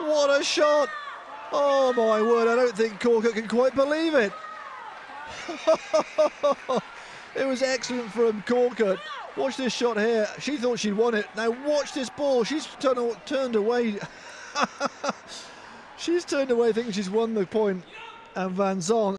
What a shot! Oh my word, I don't think Corker can quite believe it. It was excellent from Corker. Watch this shot here. She thought she'd won it. Now watch this ball. She's turned away. She's turned away thinking she's won the point. And Van Zon